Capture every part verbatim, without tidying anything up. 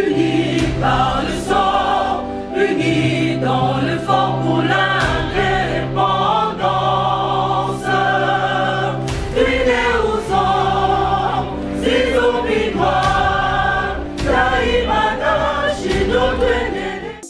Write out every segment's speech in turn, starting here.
unis par le sang, unis dans le fort pour l'indépendance. Unis aux hommes, ces hommes noirs, Taïmana, chez notre aîné.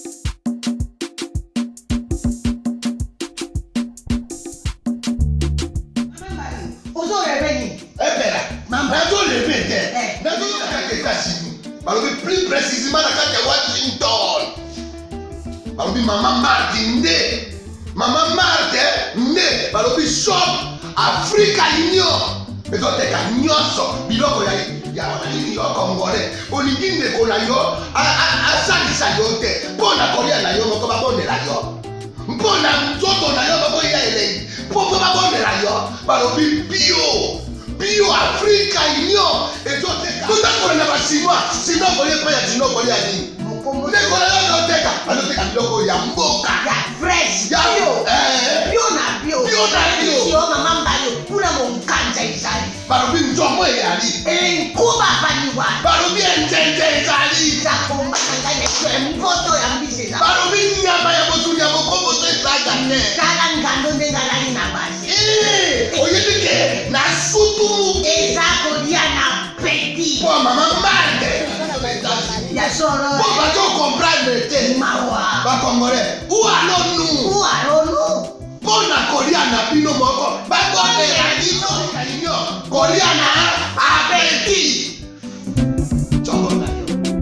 Plus précisément dans la Washington. Balobi Maman Martin Nde. Maman Martin Nde. Balobi shop Africa Union. Mais donc t'es qu'à nyonso. Biloko ya ya wanani yo Congolais. Olingi ndeko na yo asalisa yo te. Mpona kolia na yo moko babondela yo. Mpona nzoto na yo moko ya elei. Mpo babondela yo. Balobi bio. Bio Africa Union. Et toi t'es qu'à. Tout à fait na basinois. Sinon kolia pa ya sinon kolia nini. Ndeko na yo noteka. Anoteka biloko ya mboka. Ya fresh. Ya bio. Eh. Bio na bio. Bio na bio. Sio mama mbayo. Kuna monganja isali. Balobi nzomo eyali. Enkuba baniwa. Balobi enjenje ezali. Zakomba kanganya kwe mpoto ya mbise za. Balobi nyama ya motu ya mokombo to ezaga ne. Kala ngando ndengalani na basi. Eh, oyebike na sutu. Ezako dia na peti. Po mama mande. Ya solo. Po bato comprendre te. Mawa. Ba Congolais. Ou allons nous? Ou allons nous? Po na kolia na bino moko. Ba bonne la dino réunion. Kolia na appétit. Chongo na yo.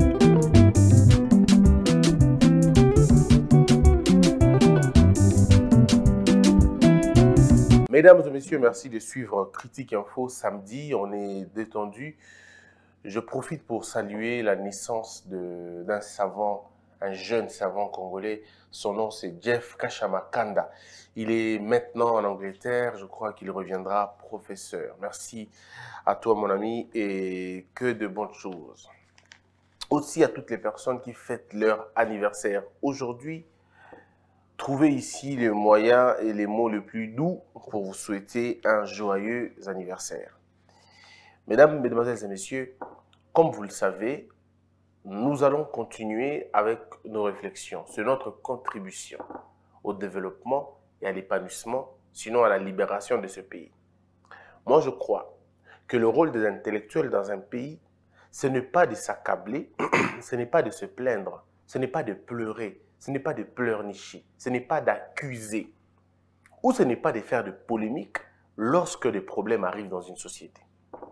Mesdames et messieurs, merci de suivre Critique Info samedi. On est détendu. Je profite pour saluer la naissance d'un savant, un jeune savant congolais. Son nom, c'est Jeff Kashamakanda. Il est maintenant en Angleterre. Je crois qu'il reviendra professeur. Merci à toi, mon ami, et que de bonnes choses. Aussi à toutes les personnes qui fêtent leur anniversaire aujourd'hui. Trouvez ici les moyens et les mots les plus doux pour vous souhaiter un joyeux anniversaire. Mesdames, Mesdemoiselles et Messieurs, comme vous le savez, nous allons continuer avec nos réflexions sur notre contribution au développement et à l'épanouissement, sinon à la libération de ce pays. Moi, je crois que le rôle des intellectuels dans un pays, ce n'est pas de s'accabler, ce n'est pas de se plaindre, ce n'est pas de pleurer, ce n'est pas de pleurnicher, ce n'est pas d'accuser, ou ce n'est pas de faire de polémique lorsque des problèmes arrivent dans une société.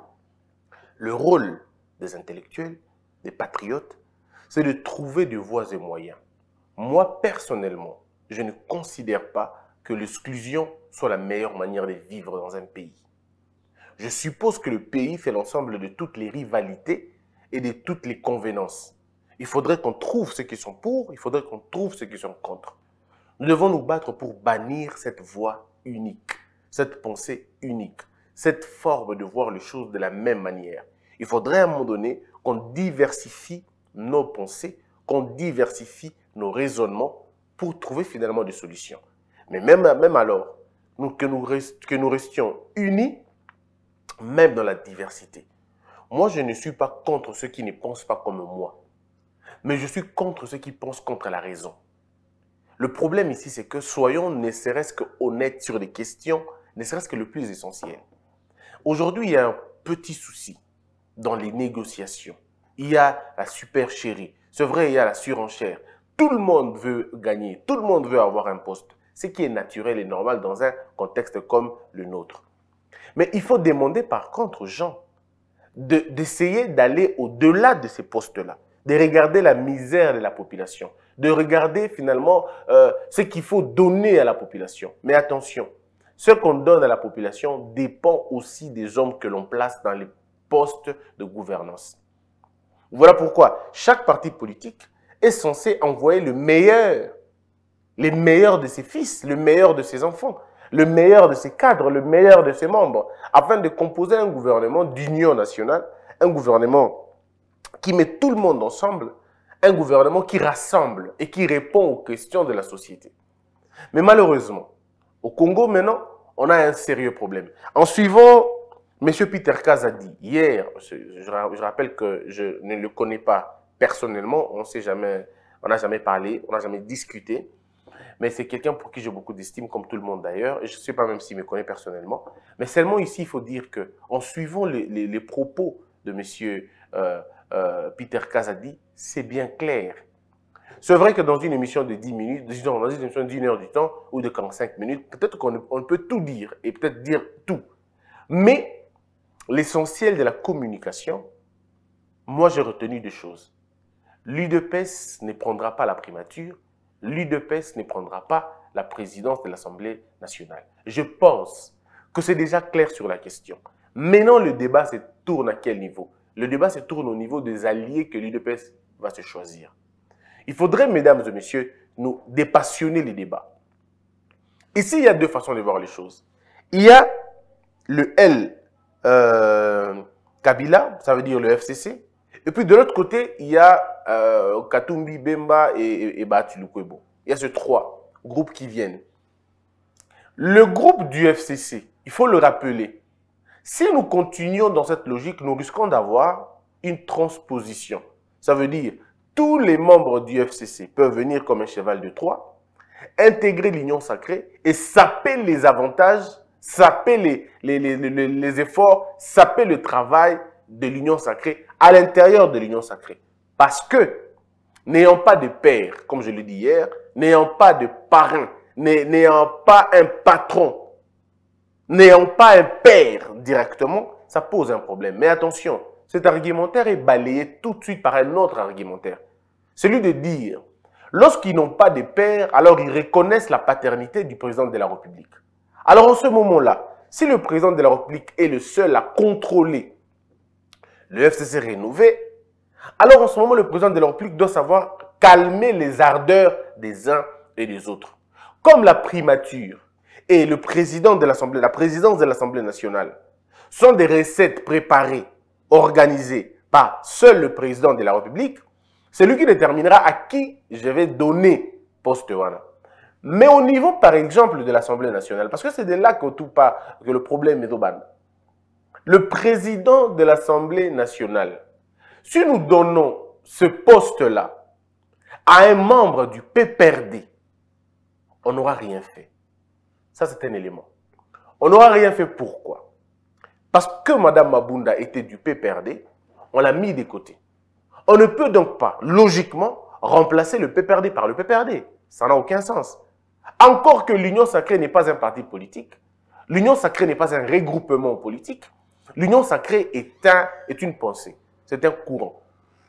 Le rôle des intellectuels, des patriotes, c'est de trouver des voies et moyens. Moi, personnellement, je ne considère pas que l'exclusion soit la meilleure manière de vivre dans un pays. Je suppose que le pays fait l'ensemble de toutes les rivalités et de toutes les convenances. Il faudrait qu'on trouve ceux qui sont pour, il faudrait qu'on trouve ceux qui sont contre. Nous devons nous battre pour bannir cette voie unique, cette pensée unique, cette forme de voir les choses de la même manière. Il faudrait à un moment donné qu'on diversifie nos pensées, qu'on diversifie nos raisonnements pour trouver finalement des solutions. Mais même, même alors, nous, que, nous rest, que nous restions unis, même dans la diversité. Moi, je ne suis pas contre ceux qui ne pensent pas comme moi. Mais je suis contre ceux qui pensent contre la raison. Le problème ici, c'est que soyons ne serait-ce qu'honnêtes sur les questions, ne serait-ce que le plus essentiel. Aujourd'hui, il y a un petit souci dans les négociations. Il y a la supercherie. C'est vrai, il y a la surenchère. Tout le monde veut gagner. Tout le monde veut avoir un poste. Ce qui est naturel et normal dans un contexte comme le nôtre. Mais il faut demander par contre aux gens d'essayer d'aller au-delà de ces postes-là. De regarder la misère de la population, de regarder finalement euh, ce qu'il faut donner à la population. Mais attention, ce qu'on donne à la population dépend aussi des hommes que l'on place dans les postes de gouvernance. Voilà pourquoi chaque parti politique est censé envoyer le meilleur, les meilleurs de ses fils, le meilleur de ses enfants, le meilleur de ses cadres, le meilleur de ses membres, afin de composer un gouvernement d'union nationale, un gouvernement qui met tout le monde ensemble, un gouvernement qui rassemble et qui répond aux questions de la société. Mais malheureusement, au Congo maintenant, on a un sérieux problème. En suivant M. Peter Kazadi, hier, je, je rappelle que je ne le connais pas personnellement, on sait jamais, on n'a jamais parlé, on n'a jamais discuté. Mais c'est quelqu'un pour qui j'ai beaucoup d'estime, comme tout le monde d'ailleurs. Et je ne sais pas même s'il me connaît personnellement. Mais seulement ici, il faut dire qu'en suivant les, les, les propos de M. Euh, euh, Peter Kazadi, c'est bien clair. C'est vrai que dans une émission de dix minutes, disons, dans une émission d'une heure du temps ou de quarante-cinq minutes, peut-être qu'on on peut tout dire et peut-être dire tout. Mais l'essentiel de la communication, moi j'ai retenu deux choses. L'U D P S ne prendra pas la primature, l'U D P S ne prendra pas la présidence de l'Assemblée nationale. Je pense que c'est déjà clair sur la question. Maintenant, le débat se tourne à quel niveau? Le débat se tourne au niveau des alliés que l'U D P S va se choisir. Il faudrait, mesdames et messieurs, nous dépassionner les débats. Ici, il y a deux façons de voir les choses. Il y a le L euh, Kabila, ça veut dire le F C C. Et puis de l'autre côté, il y a euh, Katumbi, Bemba et, et, et Bahati Lukwebo. Il y a ces trois groupes qui viennent. Le groupe du F C C, il faut le rappeler. Si nous continuons dans cette logique, nous risquons d'avoir une transposition. Ça veut dire tous les membres du F C C peuvent venir comme un cheval de Troie, intégrer l'union sacrée et saper les avantages, saper les, les, les, les, les efforts, saper le travail de l'union sacrée à l'intérieur de l'union sacrée. Parce que, n'ayant pas de père, comme je l'ai dit hier, n'ayant pas de parrain, n'ayant pas un patron, n'ayant pas un père directement, ça pose un problème. Mais attention, cet argumentaire est balayé tout de suite par un autre argumentaire. Celui de dire, lorsqu'ils n'ont pas de père, alors ils reconnaissent la paternité du président de la République. Alors en ce moment-là, si le président de la République est le seul à contrôler le F C C rénové, alors en ce moment, le président de la République doit savoir calmer les ardeurs des uns et des autres. Comme la primature et le président de l'Assemblée, la présidence de l'Assemblée nationale sont des recettes préparées, organisées par seul le président de la République, c'est lui qui déterminera à qui je vais donner poste wana. Mais au niveau, par exemple, de l'Assemblée nationale, parce que c'est de là que, tout part, que le problème est au ban. Le président de l'Assemblée nationale, si nous donnons ce poste-là à un membre du P P R D, on n'aura rien fait. Ça, c'est un élément. On n'aura rien fait pourquoi? Parce que Mme Mabunda était du P P R D, on l'a mis de côté. On ne peut donc pas, logiquement, remplacer le P P R D par le P P R D. Ça n'a aucun sens. Encore que l'Union sacrée n'est pas un parti politique, l'Union sacrée n'est pas un regroupement politique, l'Union sacrée est, un, est une pensée, c'est un courant.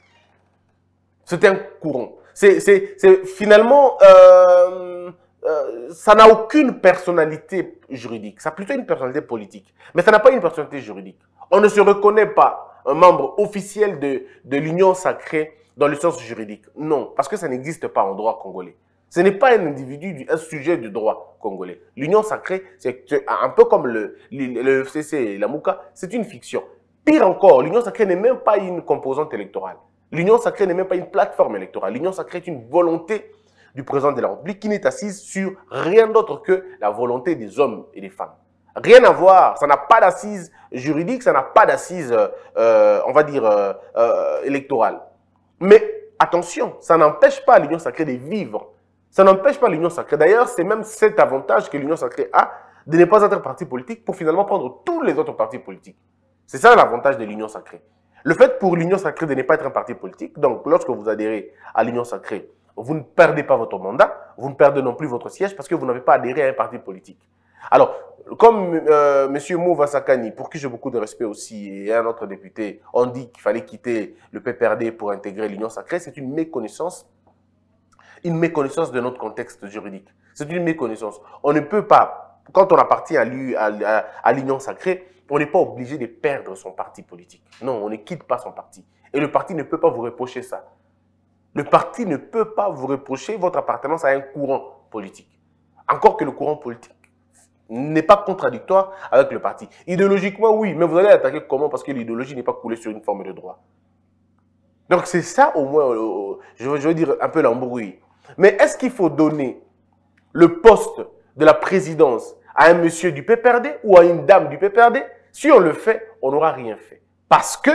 C'est un courant. C'est finalement, euh, euh, ça n'a aucune personnalité juridique, ça a plutôt une personnalité politique, mais ça n'a pas une personnalité juridique. On ne se reconnaît pas un membre officiel de, de l'Union sacrée dans le sens juridique. Non, parce que ça n'existe pas en droit congolais. Ce n'est pas un individu, un sujet du droit congolais. L'union sacrée, c'est un peu comme le, le, le F C C et la Mouka, c'est une fiction. Pire encore, l'union sacrée n'est même pas une composante électorale. L'union sacrée n'est même pas une plateforme électorale. L'union sacrée est une volonté du président de la République qui n'est assise sur rien d'autre que la volonté des hommes et des femmes. Rien à voir, ça n'a pas d'assise juridique, ça n'a pas d'assise, euh, on va dire, euh, euh, électorale. Mais attention, ça n'empêche pas l'union sacrée de vivre. Ça n'empêche pas l'union sacrée. D'ailleurs, c'est même cet avantage que l'union sacrée a de ne pas être un parti politique pour finalement prendre tous les autres partis politiques. C'est ça l'avantage de l'union sacrée. Le fait pour l'union sacrée de ne pas être un parti politique, donc lorsque vous adhérez à l'union sacrée, vous ne perdez pas votre mandat, vous ne perdez non plus votre siège parce que vous n'avez pas adhéré à un parti politique. Alors, comme euh, M. Mouva Sakani, pour qui j'ai beaucoup de respect aussi, et un autre député, ont dit qu'il fallait quitter le P P R D pour intégrer l'union sacrée, c'est une méconnaissance une méconnaissance de notre contexte juridique. C'est une méconnaissance. On ne peut pas, quand on appartient à l'union sacrée, on n'est pas obligé de perdre son parti politique. Non, on ne quitte pas son parti. Et le parti ne peut pas vous reprocher ça. Le parti ne peut pas vous reprocher votre appartenance à un courant politique. Encore que le courant politique n'est pas contradictoire avec le parti. Idéologiquement, oui, mais vous allez attaquer comment? Parce que l'idéologie n'est pas coulée sur une forme de droit. Donc c'est ça au moins, je veux dire un peu l'embrouille. Mais est-ce qu'il faut donner le poste de la présidence à un monsieur du P P R D ou à une dame du P P R D? Si on le fait, on n'aura rien fait. Parce que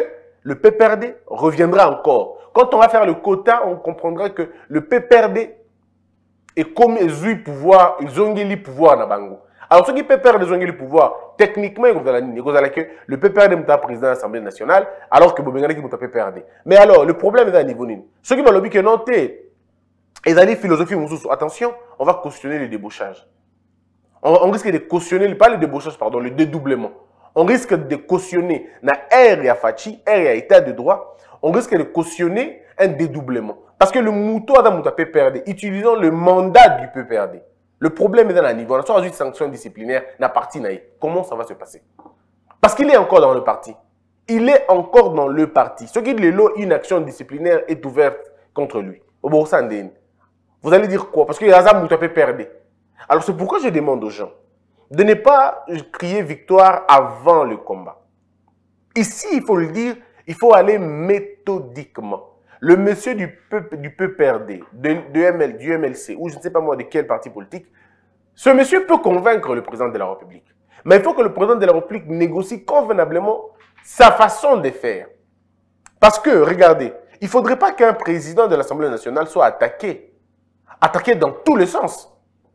le P P R D reviendra encore. Quand on va faire le quota, on comprendra que le P P R D est comme ils ont pouvoir, ils ont le pouvoir dans Bango. Alors, ceux qui P P R D ont le pouvoir, techniquement, ils ont que le P P R D est président de l'Assemblée nationale, alors que Bobengane est P P R D. Mais alors, le problème est à niveau nul. Ceux qui vont lobby que non, ils ont philosophie, attention, on va cautionner le débauchage. On, on risque de cautionner, pas le débauchage, pardon, le dédoublement. On risque de cautionner, na R et à Fachi, R et à État de droit, on risque de cautionner un dédoublement. Parce que le mouton a un P P R D, utilisant le mandat du P P R D. Le problème est dans le niveau. On a soit une sanction disciplinaire, na parti naïe. Comment ça va se passer? Parce qu'il est encore dans le parti. Il est encore dans le parti. Ce qui dit le une action disciplinaire est ouverte contre lui. Vous allez dire quoi? Parce qu'il y a un P P R D. Alors c'est pourquoi je demande aux gens de ne pas crier victoire avant le combat. Ici, il faut le dire, il faut aller méthodiquement. Le monsieur du, du P P R D, de, de M L, du M L C, ou je ne sais pas moi de quel parti politique, ce monsieur peut convaincre le président de la République. Mais il faut que le président de la République négocie convenablement sa façon de faire. Parce que, regardez, il ne faudrait pas qu'un président de l'Assemblée nationale soit attaqué. Attaqué dans tous les sens.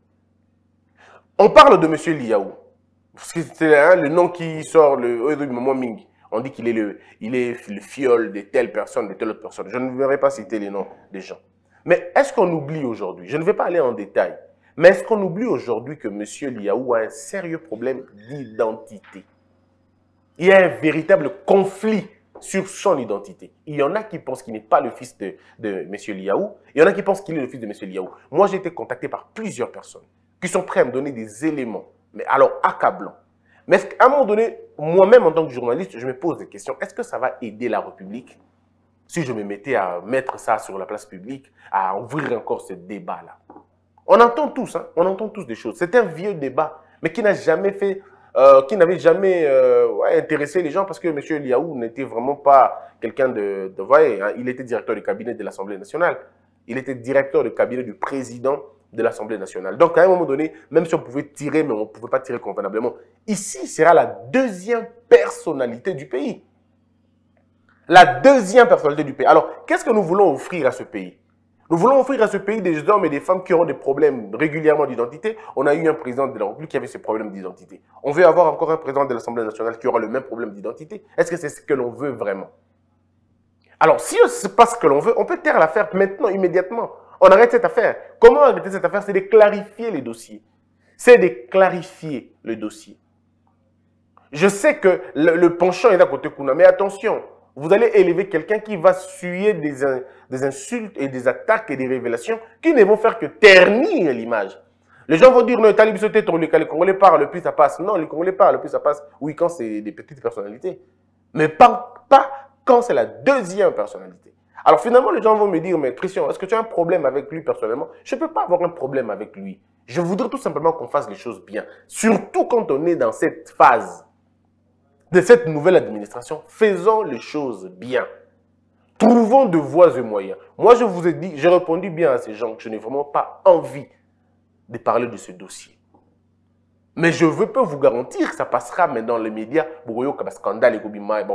On parle de M. Liaou. C'est hein, le nom qui sort le, le moment Ming. On dit qu'il est, le, il est le fiole de telle personne, de telle autre personne. Je ne vais pas citer les noms des gens. Mais est-ce qu'on oublie aujourd'hui, je ne vais pas aller en détail, mais est-ce qu'on oublie aujourd'hui que M. Liaou a un sérieux problème d'identité? Il y a un véritable conflit sur son identité. Il y en a qui pensent qu'il n'est pas le fils de, de M. Liaou. Il y en a qui pensent qu'il est le fils de M. Liaou. Moi, j'ai été contacté par plusieurs personnes qui sont prêts à me donner des éléments, mais alors accablants. Mais à un moment donné, moi-même en tant que journaliste, je me pose des questions. Est-ce que ça va aider la République si je me mettais à mettre ça sur la place publique, à ouvrir encore ce débat-là? On entend tous, hein, on entend tous des choses. C'est un vieux débat, mais qui n'a jamais fait, euh, qui n'avait jamais euh, ouais, intéressé les gens parce que M. Liaou n'était vraiment pas quelqu'un de... de voyez, hein, il était directeur du cabinet de l'Assemblée nationale. Il était directeur du cabinet du président de l'Assemblée nationale. Donc, à un moment donné, même si on pouvait tirer, mais on ne pouvait pas tirer convenablement, ici sera la deuxième personnalité du pays. La deuxième personnalité du pays. Alors, qu'est-ce que nous voulons offrir à ce pays? Nous voulons offrir à ce pays des hommes et des femmes qui auront des problèmes régulièrement d'identité. On a eu un président de la République qui avait ce problème d'identité. On veut avoir encore un président de l'Assemblée nationale qui aura le même problème d'identité. Est-ce que c'est ce que l'on veut vraiment? Alors, si ce n'est pas ce que l'on veut, on peut taire l'affaire maintenant, immédiatement. On arrête cette affaire. Comment arrêter cette affaire? C'est de clarifier les dossiers. C'est de clarifier le dossier. Je sais que le, le penchant est à côté Kuna, mais attention, vous allez élever quelqu'un qui va suyer des, des insultes et des attaques et des révélations qui ne vont faire que ternir l'image. Les gens vont dire, non, Talib Soté, les Congolais parlent, plus ça passe. Non, les Congolais parlent, plus ça passe. Oui, quand c'est des petites personnalités. Mais pas, pas quand c'est la deuxième personnalité. Alors finalement, les gens vont me dire, mais Christian, est-ce que tu as un problème avec lui personnellement? Je ne peux pas avoir un problème avec lui. Je voudrais tout simplement qu'on fasse les choses bien. Surtout quand on est dans cette phase de cette nouvelle administration, faisons les choses bien. Trouvons de voies et moyens. Moi, je vous ai dit, j'ai répondu bien à ces gens que je n'ai vraiment pas envie de parler de ce dossier. Mais je veux peux vous garantir que ça passera mais dans les médias, pour un scandale et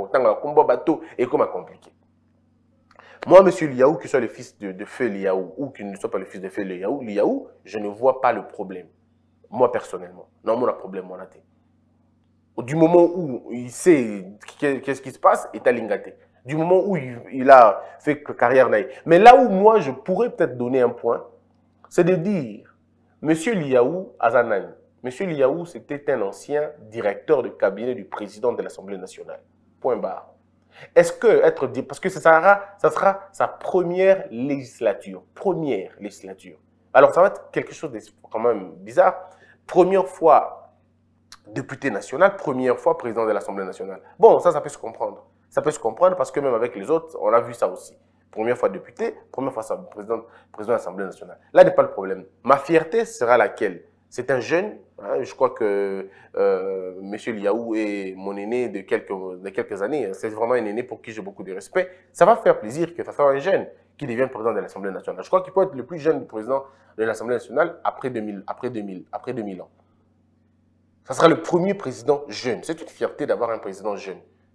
et comme compliqué. Moi, M. Liaou, qui soit le fils de, de Feu Liaou ou qui ne soit pas le fils de Feu Liaou, Liaou, je ne vois pas le problème. Moi, personnellement. Non, mon problème, mon athée. Du moment où il sait qu'est-ce qui se passe, il est à l'ingate. Du moment où il, il a fait carrière naïve. Mais là où moi, je pourrais peut-être donner un point, c'est de dire, M. Liaou Azanani, M. Liaou, c'était un ancien directeur de cabinet du président de l'Assemblée nationale. Point barre. Est-ce que être dit, parce que ça sera, ça sera sa première législature, première législature. Alors ça va être quelque chose de quand même bizarre. Première fois député national, première fois président de l'Assemblée nationale. Bon, ça, ça peut se comprendre. Ça peut se comprendre parce que même avec les autres, on a vu ça aussi. Première fois député, première fois président, président de l'Assemblée nationale. Là n'est pas le problème. Ma fierté sera laquelle? C'est un jeune, hein, je crois que euh, M. Liaou est mon aîné de quelques, de quelques années. C'est vraiment un aîné pour qui j'ai beaucoup de respect. Ça va faire plaisir que ça soit un jeune qui devienne président de l'Assemblée nationale. Je crois qu'il peut être le plus jeune président de l'Assemblée nationale après deux mille, après deux mille, après deux mille ans. Ça sera le premier président jeune. C'est une fierté d'avoir un président jeune.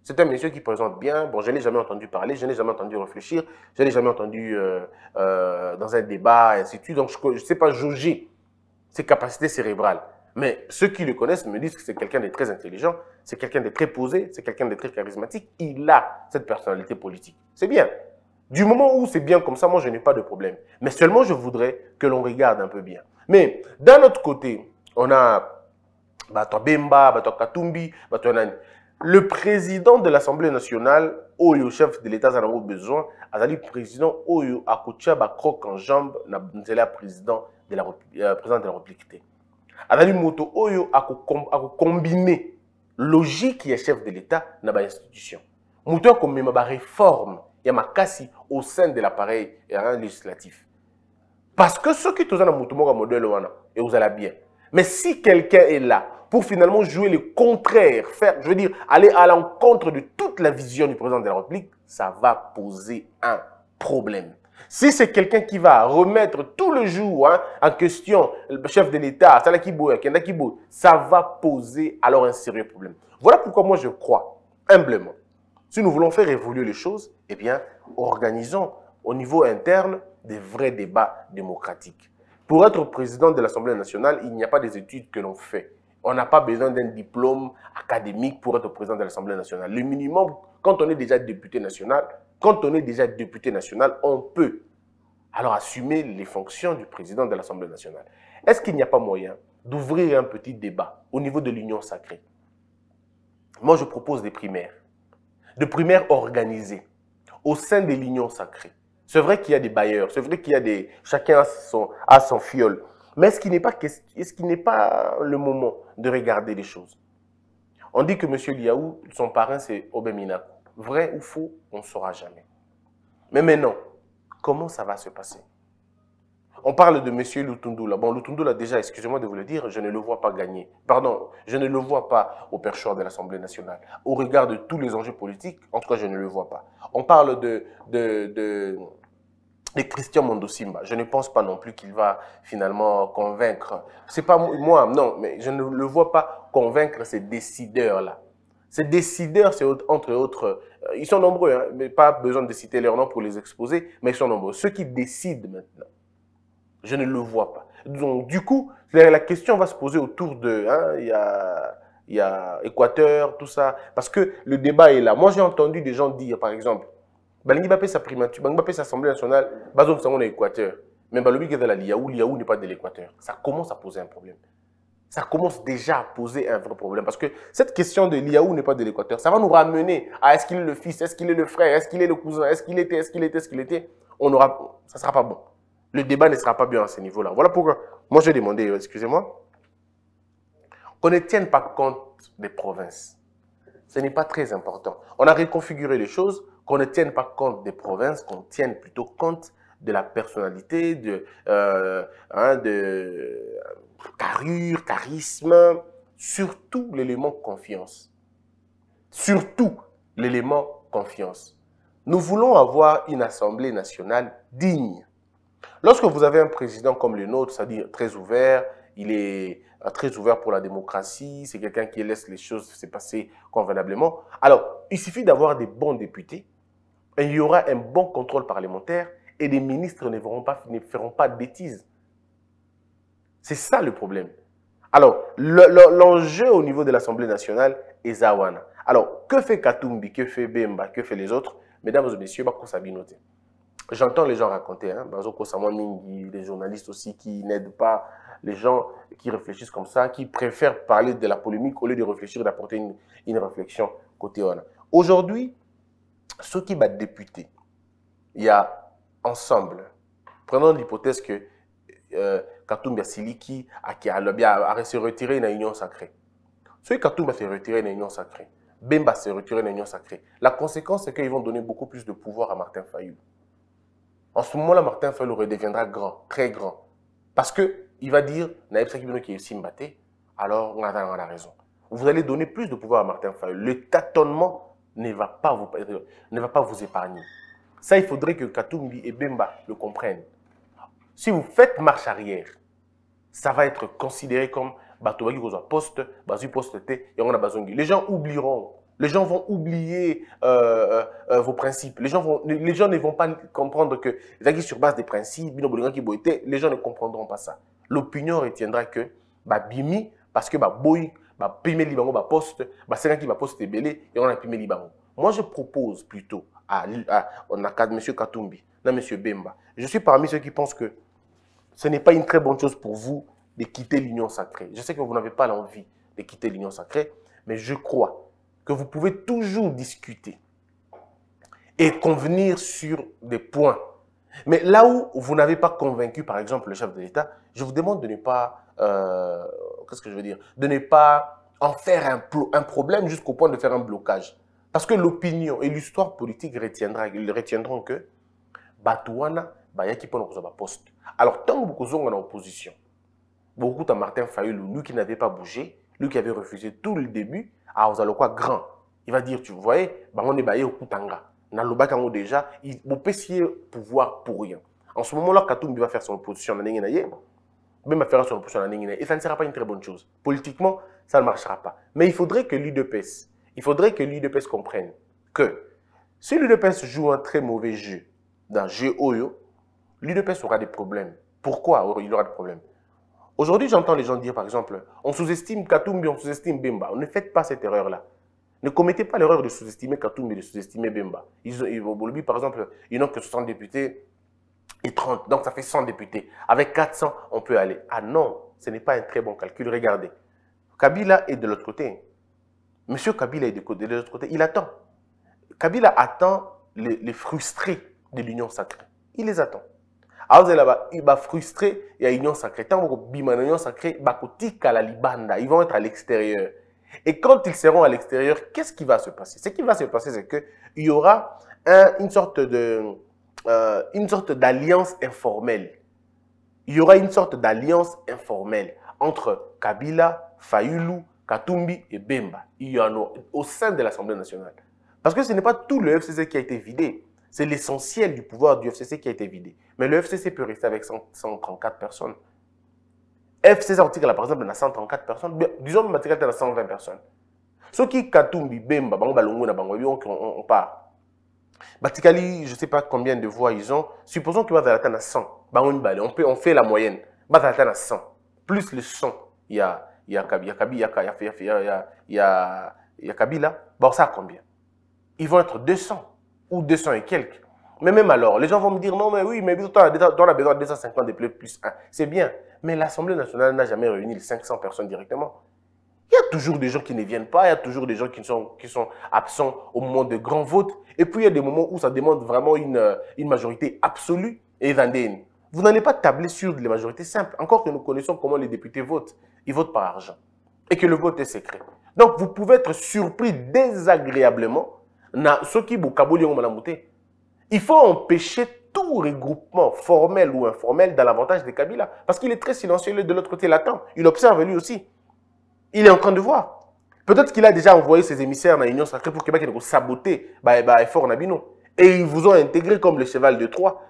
C'est un monsieur qui présente bien. Bon, je n'ai jamais entendu parler, je n'ai jamais entendu réfléchir, je n'ai jamais entendu euh, euh, dans un débat, et ainsi de suite. Donc, je ne sais pas jauger ses capacités cérébrales. Mais ceux qui le connaissent me disent que c'est quelqu'un de très intelligent, c'est quelqu'un de très posé, c'est quelqu'un de très charismatique. Il a cette personnalité politique. C'est bien. Du moment où c'est bien comme ça, moi, je n'ai pas de problème. Mais seulement, je voudrais que l'on regarde un peu bien. Mais d'un autre côté, on a Bato Bemba, Bato Katumbi, Bato Nani. Le président de l'Assemblée nationale, Oyo, chef de l'État, en a besoin, a le président Oyo, a coaché ba croc en jambe, na le président de la euh, président de la République. A le moto Oyo a combiné logique et chef de l'État na ba institution. Moto comme même ba réforme, il y a ma cassi au sein de l'appareil législatif. Parce que ceux qui sont dans le modèle et vous allez bien. Mais si quelqu'un est là pour finalement jouer le contraire, faire, je veux dire, aller à l'encontre de toute la vision du président de la République, ça va poser un problème. Si c'est quelqu'un qui va remettre tout le jour hein, en question le chef de l'État, ça va poser alors un sérieux problème. Voilà pourquoi moi je crois, humblement, si nous voulons faire évoluer les choses, eh bien, organisons au niveau interne des vrais débats démocratiques. Pour être président de l'Assemblée nationale, il n'y a pas des études que l'on fait. On n'a pas besoin d'un diplôme académique pour être président de l'Assemblée nationale. Le minimum, quand on est déjà député national, quand on est déjà député national, on peut alors assumer les fonctions du président de l'Assemblée nationale. Est-ce qu'il n'y a pas moyen d'ouvrir un petit débat au niveau de l'union sacrée? Moi, je propose des primaires. Des primaires organisées au sein de l'union sacrée. C'est vrai qu'il y a des bailleurs, c'est vrai qu'il y a des... Chacun a son, a son fiole. Mais est-ce qu'il n'est pas, est-ce qu'il n'est pas le moment de regarder les choses? On dit que M. Liaou, son parrain, c'est Obemina. Vrai ou faux, on ne saura jamais. Mais maintenant, comment ça va se passer? On parle de M. Lutundula. Bon, Lutundula, déjà, excusez-moi de vous le dire, je ne le vois pas gagner. Pardon, je ne le vois pas au perchoir de l'Assemblée nationale. Au regard de tous les enjeux politiques, en tout cas, je ne le vois pas. On parle de... de, de de Christian Mondosimba. Je ne pense pas non plus qu'il va finalement convaincre. C'est pas moi, non, mais je ne le vois pas convaincre ces décideurs-là. Ces décideurs, c'est entre autres, euh, ils sont nombreux, hein, mais pas besoin de citer leurs noms pour les exposer, mais ils sont nombreux. Ceux qui décident maintenant, je ne le vois pas. Donc, du coup, la question va se poser autour de, hein, il y a, il y a Équateur, tout ça, parce que le débat est là. Moi, j'ai entendu des gens dire, par exemple, Balingi Bapé sa primature, Balingi Bapé sa assemblée nationale, Bazon Sangon est Équateur. Mais Balobi est de la Liaou, Liaou n'est pas de l'Équateur. Ça commence à poser un problème. Ça commence déjà à poser un vrai problème. Parce que cette question de Liaou n'est pas de l'Équateur, ça va nous ramener à est-ce qu'il est le fils, est-ce qu'il est le frère, est-ce qu'il est le cousin, est-ce qu'il était, est-ce qu'il était, est-ce qu'il était. On aura, ça ne sera pas bon. Le débat ne sera pas bien à ce niveau-là. Voilà pourquoi moi j'ai demandé, excusez-moi, qu'on ne tienne pas compte des provinces. Ce n'est pas très important. On a reconfiguré les choses, qu'on ne tienne pas compte des provinces, qu'on tienne plutôt compte de la personnalité, de, euh, hein, de carrure, charisme, surtout l'élément confiance. Surtout l'élément confiance. Nous voulons avoir une Assemblée nationale digne. Lorsque vous avez un président comme le nôtre, c'est-à-dire très ouvert, il est très ouvert pour la démocratie, c'est quelqu'un qui laisse les choses se passer convenablement. Alors, il suffit d'avoir des bons députés, et il y aura un bon contrôle parlementaire, et les ministres ne, feront pas, ne feront pas de bêtises. C'est ça le problème. Alors, l'enjeu le, le, au niveau de l'Assemblée nationale est Zawana. Alors, que fait Katumbi, que fait Bemba, que fait les autres? Mesdames et messieurs, j'entends les gens raconter, hein, les journalistes aussi qui n'aident pas les gens qui réfléchissent comme ça, qui préfèrent parler de la polémique au lieu de réfléchir, d'apporter une, une réflexion côté ONA. Aujourd'hui, ceux qui battent députés, il y a ensemble, prenons l'hypothèse que euh, Katumbi Siliki a, a, a se retiré de l'union sacrée. Ceux qui Katumbi s'est retiré de l'union sacrée, Bemba s'est retiré de l'union sacrée. La conséquence, c'est qu'ils vont donner beaucoup plus de pouvoir à Martin Fayulu. En ce moment-là, Martin Fayulu redeviendra grand, très grand. Parce qu'il va dire, Naïb Sakibino qui est Simbaté, alors on a la raison. Vous allez donner plus de pouvoir à Martin Fayulu. Le tâtonnement ne va pas vous, ne va pas vous épargner. Ça, il faudrait que Katumbi et Bemba le comprennent. Si vous faites marche arrière, ça va être considéré comme Batouagi poste, Bazu poste T, et on a Bazongi. Les gens oublieront Les gens vont oublier euh, euh, vos principes. Les gens, vont, les gens ne vont pas comprendre que les sur base des principes, les gens ne comprendront pas ça. L'opinion retiendra que bah, Bimi, parce que bah, Boy, bah, Pime Libango, bah, poste, bah, c'est qui va poste belé et on a Pime Libango. Moi, je propose plutôt à, à, on a M. Katumbi, à M. Bemba. Je suis parmi ceux qui pensent que ce n'est pas une très bonne chose pour vous de quitter l'union sacrée. Je sais que vous n'avez pas l'envie de quitter l'union sacrée, mais je crois que vous pouvez toujours discuter et convenir sur des points. Mais là où vous n'avez pas convaincu, par exemple, le chef de l'État, je vous demande de ne pas, euh, qu'est-ce que je veux dire, de ne pas en faire un, un problème jusqu'au point de faire un blocage. Parce que l'opinion et l'histoire politique retiendra, ils retiendront que Batouana, Bayaki pour nous poste. Alors, tant que vous êtes en opposition, beaucoup de Martin Fayoulou, lui qui n'avait pas bougé, lui qui avait refusé tout le début, ah, vous allez quoi grand. Il va dire, tu voyez, bah, on est baillé au Koutanga. Dans le bac déjà, il peut essayer pouvoir pour rien. En ce moment-là, Katumbi va faire son opposition à Nengenaye, même faire son opposition à Nengenaye, et ça ne sera pas une très bonne chose. Politiquement, ça ne marchera pas. Mais il faudrait que l'U D P S, il faudrait que l'U D P S comprenne que si l'U D P S joue un très mauvais jeu dans jeu Oyo, l'U D P S aura des problèmes. Pourquoi il aura des problèmes? Aujourd'hui, j'entends les gens dire, par exemple, on sous-estime Katumbi, on sous-estime Bemba. Ne faites pas cette erreur-là. Ne commettez pas l'erreur de sous-estimer Katumbi et de sous-estimer Bemba. Ils ont, ils, par exemple, ils n'ont que soixante députés et trente. Donc, ça fait cent députés. Avec quatre cents, on peut aller. Ah non, ce n'est pas un très bon calcul. Regardez. Kabila est de l'autre côté. Monsieur Kabila est de l'autre côté. Il attend. Kabila attend les, les frustrés de l'union sacrée. Il les attend. Alors, il va frustrer, il y a l'union sacrée. Tant que l'union sacrée, ils vont être à l'extérieur. Et quand ils seront à l'extérieur, qu'est-ce qui va se passer? Ce qui va se passer, c'est qu'il y aura un, une sorte de, euh, une sorte d'alliance informelle. Il y aura une sorte d'alliance informelle entre Kabila, Fayoulou, Katumbi et Bemba. Il y en a au sein de l'Assemblée nationale. Parce que ce n'est pas tout le F C C qui a été vidé. C'est l'essentiel du pouvoir du F C C qui a été vidé. Mais le F C C peut rester avec cent trente-quatre personnes. F C C article, par exemple, il y a cent trente-quatre personnes. Disons que il y a cent vingt personnes. Ceux qui Katumbi, Bemba, on part. Batikali, je ne sais pas combien de voix ils ont. Supposons qu'il va atteindre à cent. On, peut, on fait la moyenne. Il va atteindre à cent. Plus le cent, il y a, il y a Kabila, il y a, il y a, il y a, il y a Kabila. Bon, ça combien? Ils vont être deux cents ou deux cents et quelques. Mais même alors, les gens vont me dire, non, mais oui, mais on a besoin de deux cent cinquante de plus, plus un. C'est bien. Mais l'Assemblée nationale n'a jamais réuni les cinq cents personnes directement. Il y a toujours des gens qui ne viennent pas, il y a toujours des gens qui sont, qui sont absents au moment de grands votes. Et puis, il y a des moments où ça demande vraiment une, une majorité absolue et vendéenne. Vous n'allez pas tabler sur les majorités simples. Encore que nous connaissons comment les députés votent. Ils votent par argent. Et que le vote est secret. Donc, vous pouvez être surpris désagréablement. Il faut empêcher tout regroupement formel ou informel dans l'avantage de Kabila. Parce qu'il est très silencieux de l'autre côté, il attend. Il observe lui aussi. Il est en train de voir. Peut-être qu'il a déjà envoyé ses émissaires dans l'Union sacrée pour Québec pour saboter l'effort Nabino. Et ils vous ont intégré comme le cheval de Troie.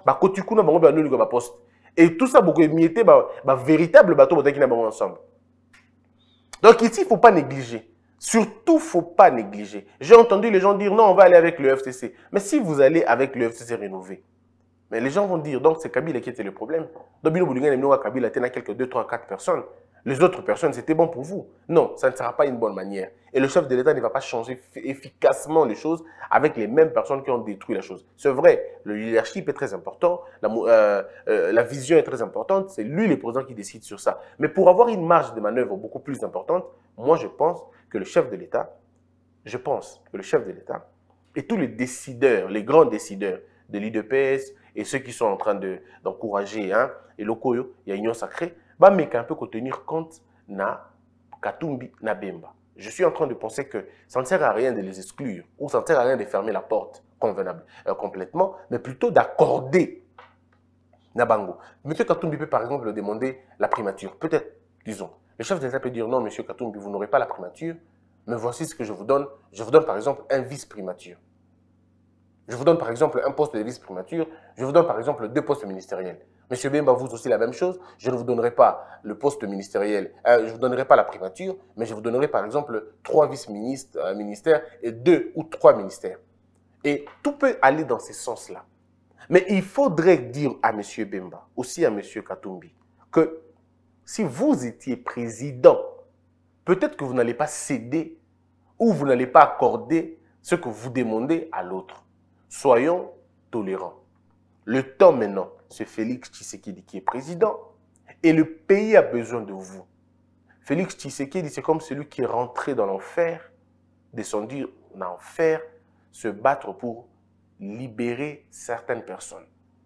Et tout ça, beaucoup émietté, véritable bateau qui n'a pas ensemble. Donc ici, il ne faut pas négliger. Surtout, il ne faut pas négliger. J'ai entendu les gens dire non, on va aller avec le F C C. Mais si vous allez avec le F C C rénové, mais les gens vont dire donc c'est Kabila qui était le problème. Donc, Kabila était quelques deux, trois, quatre personnes. Les autres personnes, c'était bon pour vous. Non, ça ne sera pas une bonne manière. Et le chef de l'État ne va pas changer efficacement les choses avec les mêmes personnes qui ont détruit la chose. C'est vrai, le leadership est très important, la, euh, euh, la vision est très importante, c'est lui le président qui décide sur ça. Mais pour avoir une marge de manœuvre beaucoup plus importante, moi je pense que le chef de l'État, je pense que le chef de l'État et tous les décideurs, les grands décideurs de l'U D P S et ceux qui sont en train d'encourager, de, hein, et Lokoyo, il y a Union Sacrée, bah, mais qu'un peu tenir compte na Katumbi, na Bemba. Je suis en train de penser que ça ne sert à rien de les exclure ou ça ne sert à rien de fermer la porte convenable, euh, complètement, mais plutôt d'accorder Nabango. M. Katumbi peut par exemple demander la primature. Peut-être, disons. Le chef de l'État peut dire non, M. Katumbi, vous n'aurez pas la primature, mais voici ce que je vous donne. Je vous donne par exemple un vice-primature. Je vous donne par exemple un poste de vice-primature, je vous donne par exemple deux postes ministériels. Monsieur Bemba, vous aussi la même chose, je ne vous donnerai pas le poste ministériel, euh, je ne vous donnerai pas la primature, mais je vous donnerai par exemple trois vice-ministres, euh, ministères et deux ou trois ministères. Et tout peut aller dans ce sens-là. Mais il faudrait dire à monsieur Bemba, aussi à monsieur Katumbi, que si vous étiez président, peut-être que vous n'allez pas céder ou vous n'allez pas accorder ce que vous demandez à l'autre. Soyons tolérants. Le temps maintenant, c'est Félix Tshisekedi qui est président et le pays a besoin de vous. Félix Tshisekedi, c'est comme celui qui est rentré dans l'enfer, descendu en enfer, se battre pour libérer certaines personnes.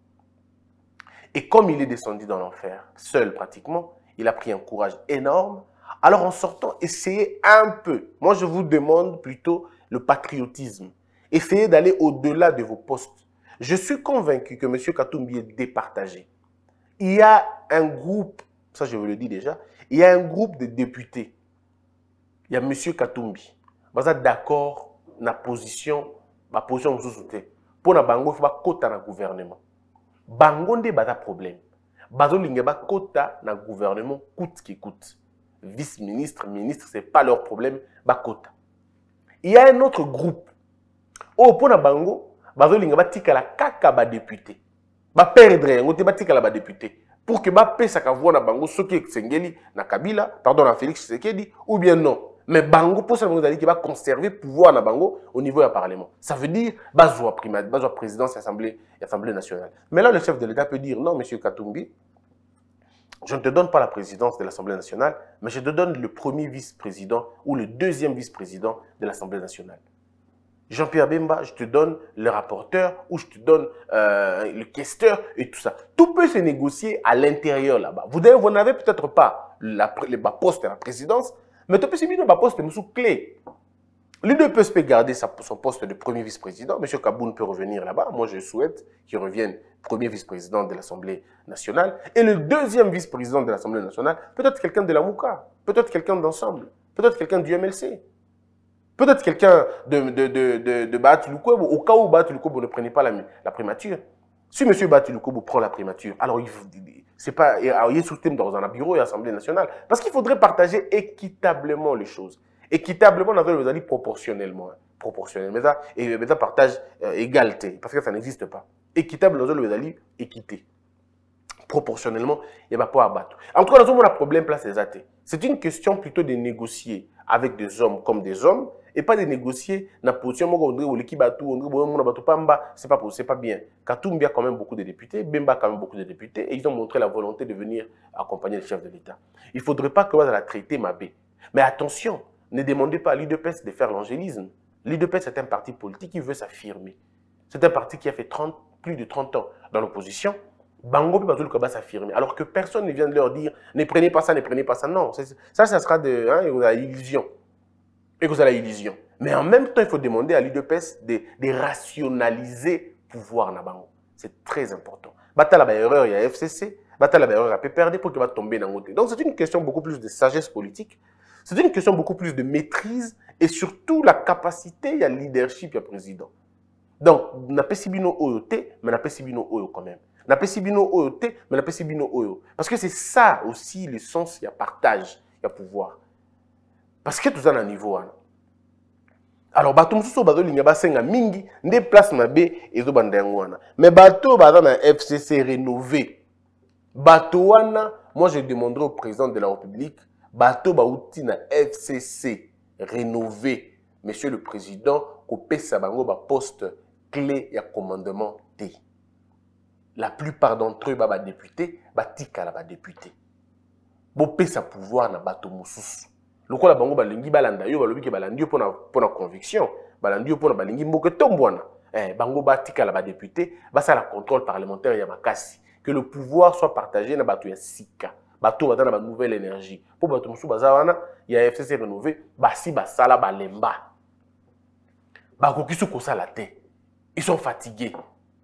Et comme il est descendu dans l'enfer, seul pratiquement, il a pris un courage énorme. Alors en sortant, essayez un peu. Moi, je vous demande plutôt le patriotisme. Essayez d'aller au-delà de vos postes. Je suis convaincu que M. Katumbi est départagé. Il y a un groupe, ça je vous le dis déjà, il y a un groupe de députés. Il y a M. Katumbi. Vous êtes d'accord na position, ma position vous soutenez. Pour na bango, il faut pas quota na gouvernement. Bango nde bata problème. Bazo lingeba quota na gouvernement coûte qui coûte. Vice-ministre, ministre, c'est pas leur problème, ba quota. Il y a un autre groupe. Oh, pour na bango, bazo lingeba tika la kaka ba député. Ba perdre yango te ba tika la ba député. Pour que ba pesa ka voix na bango soki eksengeli na Kabila, pardon na Félix Tshisekedi ou bien non. Mais bango pour ça vous allez qui va conserver pouvoir na bango au niveau du parlement. Ça veut dire bazwa primat, bazwa présidence assemblée assemblée nationale. Mais là le chef de l'État peut dire non monsieur Katumbi, je ne te donne pas la présidence de l'Assemblée nationale, mais je te donne le premier vice-président ou le deuxième vice-président de l'Assemblée nationale. Jean-Pierre Bemba, je te donne le rapporteur ou je te donne euh, le questeur et tout ça. Tout peut se négocier à l'intérieur là-bas. Vous, vous n'avez peut-être pas la, le poste de la présidence, mais tu peux se mettre le poste sous clé. L'U D P S peut garder sa, son poste de premier vice-président. M. Kaboun peut revenir là-bas. Moi, je souhaite qu'il revienne premier vice-président de l'Assemblée nationale. Et le deuxième vice-président de l'Assemblée nationale, peut-être quelqu'un de la Mouka, peut-être quelqu'un d'Ensemble, peut-être quelqu'un du M L C. Peut-être quelqu'un de, de, de, de, de Bahati Lukwebo, au cas où Bahati Lukwebo ne prenait pas la, la primature. Si M. Bahati Lukwebo prend la primature, alors il c'est pas, il est sous thème dans un bureau et l'Assemblée nationale. Parce qu'il faudrait partager équitablement les choses. Équitablement, dans le proportionnellement. Proportionnellement. Mais ça, et mais ça partage euh, égalité. Parce que ça n'existe pas. Équitable dans le équité. Proportionnellement, il n'y a pas à battre. En tout cas, dans le problème place des athées. C'est une question plutôt de négocier avec des hommes comme des hommes et pas de négocier dans la position où l'équipe a tout, c'est pas c'est pas bien. Katumbi a quand même beaucoup de députés, Bemba a quand même beaucoup de députés et ils ont montré la volonté de venir accompagner le chef de l'État. Il ne faudrait pas que vous la traiter Mabé. Mais attention, ne demandez pas à l'U D P S de faire l'angélisme. L'U D P S est un parti politique qui veut s'affirmer. C'est un parti qui a fait trente, plus de trente ans dans l'opposition. Bango peut pas tout s'affirmer. Alors que personne ne vient de leur dire ne prenez pas ça, ne prenez pas ça. Non, ça, ça sera de hein, vous avez l'illusion. Et vous avez l'illusion. Mais en même temps, il faut demander à l'U D P S de, de rationaliser le pouvoir na bango. C'est très important. Batala ba erreur, il y a F C C. Batala ba erreur, a perdre pour que va tomber dans côté. Donc c'est une question beaucoup plus de sagesse politique. C'est une question beaucoup plus de maîtrise et surtout la capacité, il y a leadership, il y a président. Donc, n'a pas sibino oyo te, mais n'a pas sibino oyo quand même. N'a pas sibino oyo te, mais n'a pas sibino oyo. Parce que c'est ça aussi le sens, il y a partage, il y a pouvoir. Parce que tout ça à un niveau. Alors, bato mususu bato linga basenga mingi, nde place mabe ezo banda yango wana. Mais bato bato na F C C rénové. Bato wana, moi je demanderai au président de la République, bato bauti na F C C rénové, monsieur le président, ko pesa bango ba poste clé ya commandement T. La plupart d'entre eux ba députés, ba tika la ba député. Bo pesa pouvoir na bato mususu. Lokola bango balingi balanda yo balobi ke balandi yo pona pona conviction, balandi yo pona balingi mboke tombwana. Eh bango ba tika la ba député, ba ça la contrôle parlementaire ya makasi, que le pouvoir soit partagé na bato ya sika. Bato bata na ba nouvelle énergie. Pour bato mususu baza wana, ya F C C rénové, basi basala balemba. Bakokisu kosala te. Ils sont fatigués.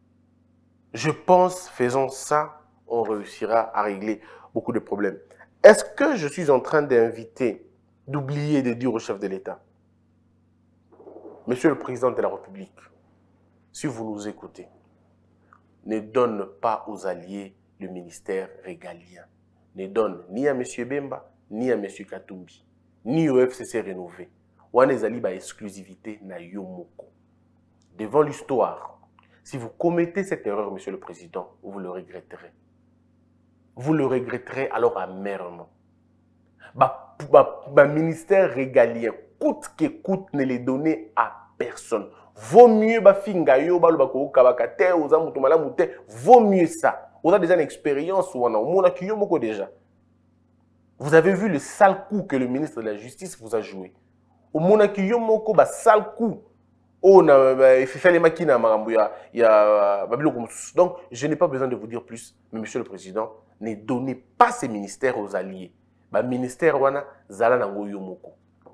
Je pense, faisons ça, on réussira à régler beaucoup de problèmes. Est-ce que je suis en train d'inviter, d'oublier de dire au chef de l'État, Monsieur le Président de la République, si vous nous écoutez, ne donne pas aux alliés le ministère régalien. Ne donne ni à M. Bemba, ni à M. Katumbi, ni au F C C rénové. Ou à Nezali ba exclusivité na Yomoko. Devant l'histoire, si vous commettez cette erreur, Monsieur le Président, vous le regretterez. Vous le regretterez alors amèrement. Bah, bah, bah, ministère régalien, coûte que coûte, ne les donner à personne. Vaut mieux bah finga yo bah le bako kabakate aux amutumala mute. Vaut mieux ça. On a déjà une expérience ou on a on a kiyo moko déjà. Vous avez vu le sale coup que le ministre de la Justice vous a joué. Au mona kiyo moko bah sale coup. On a fait les machines à Marambuya. Il y a donc je n'ai pas besoin de vous dire plus, mais Monsieur le Président, ne donnez pas ces ministères aux alliés. Bah ministère wana zala nango yomoko.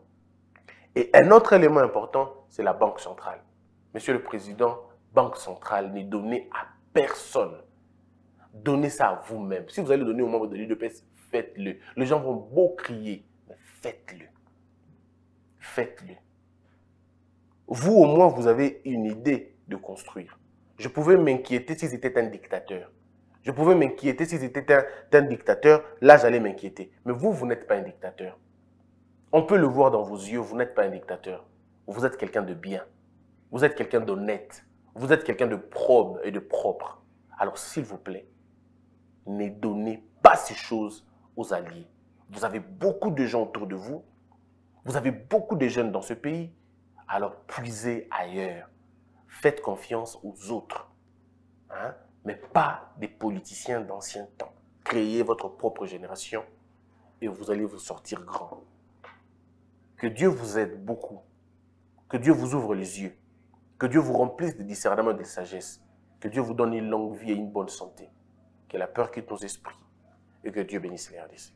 Et un autre élément important, c'est la Banque centrale. Monsieur le Président, Banque centrale, ne donnez à personne. Donnez ça à vous-même. Si vous allez donner aux membres de l'U D P S, faites-le. Les gens vont beau crier, mais faites-le. Faites-le. Vous, au moins, vous avez une idée de construire. Je pouvais m'inquiéter si c'était un dictateur. Je pouvais m'inquiéter si c'était un, un dictateur. Là, j'allais m'inquiéter. Mais vous, vous n'êtes pas un dictateur. On peut le voir dans vos yeux, vous n'êtes pas un dictateur. Vous êtes quelqu'un de bien. Vous êtes quelqu'un d'honnête. Vous êtes quelqu'un de probe et de propre. Alors, s'il vous plaît, ne donnez pas ces choses aux alliés. Vous avez beaucoup de gens autour de vous. Vous avez beaucoup de jeunes dans ce pays. Alors, puisez ailleurs. Faites confiance aux autres. Hein? Mais pas des politiciens d'anciens temps. Créez votre propre génération et vous allez vous sortir grand. Que Dieu vous aide beaucoup. Que Dieu vous ouvre les yeux. Que Dieu vous remplisse de discernement et de sagesse. Que Dieu vous donne une longue vie et une bonne santé. Que la peur quitte nos esprits. Et que Dieu bénisse les R D C.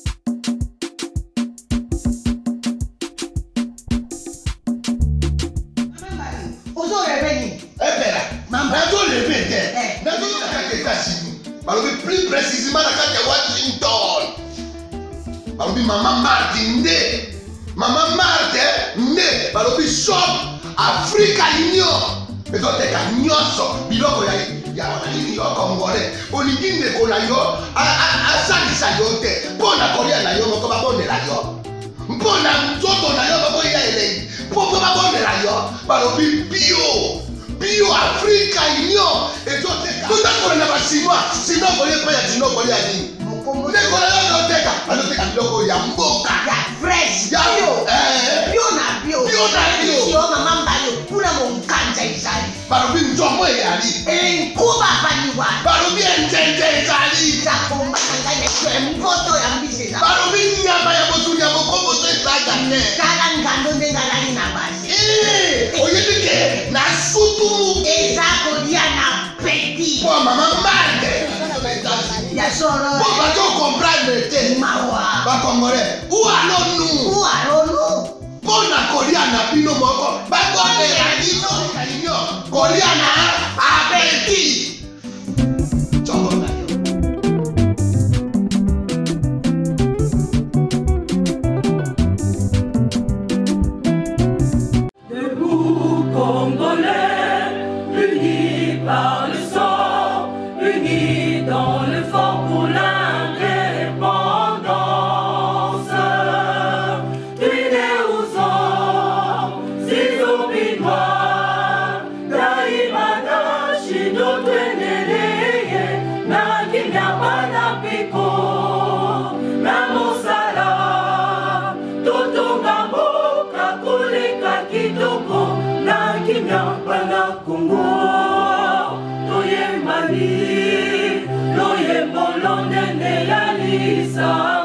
Plus précisément dans Washington. Maman Martin Nde. Maman Martin Nde. Balobi shop Africa Union. Mais quand t'es à Nyonso, biloko ya ya wanani yo Congolais. Olingi ne kola yo a a a sali sayote. Bona kolia na yo moko ba bonela yo. Mbona mtoto na yo bako ya ele. Poko ba bonela yo. Balobi bio. Bio Africa Union. Et toi t'es tout à fait na ba chinois. Sinon kolia pa ya chino kolia ni. Moko kola yo teka. Balo teka biloko ya mboka. Ya fresh. Ya bio. Eh. Bio na bio. Bio na bio. Yo mama mbayo kuna monkanja izali. Balobi nzomo yali. Eh kuba baniwa. Balobi enjenje ezali. Za komba ngane kwe mpoto ya mbise. Balobi nyama ya botu ya bokombo to ezaga ne. Kala ngando ndengalali na basi. Eh, oyebike na sutu. Eza kolia na petit. Po mama mande. Ya soro. Po ba to comprendre te. Mawa. Ba Congolais. Où allons-nous? Où allons-nous? Pona kolia na bino moko. Ba bone ya dino kalinyo. Kolia na apeti. Choko na yo. Debout Congolais, unis par le sang, unis dans le fort pour l'indépendance. Tuinez aux hommes, si opinois, daimana shido tuendeleye, na kinyama piko, na mosala, totonga mboka kuleka kitoko, na kinyamba na Kongo, toyembani, loyembo lonene ya lisa.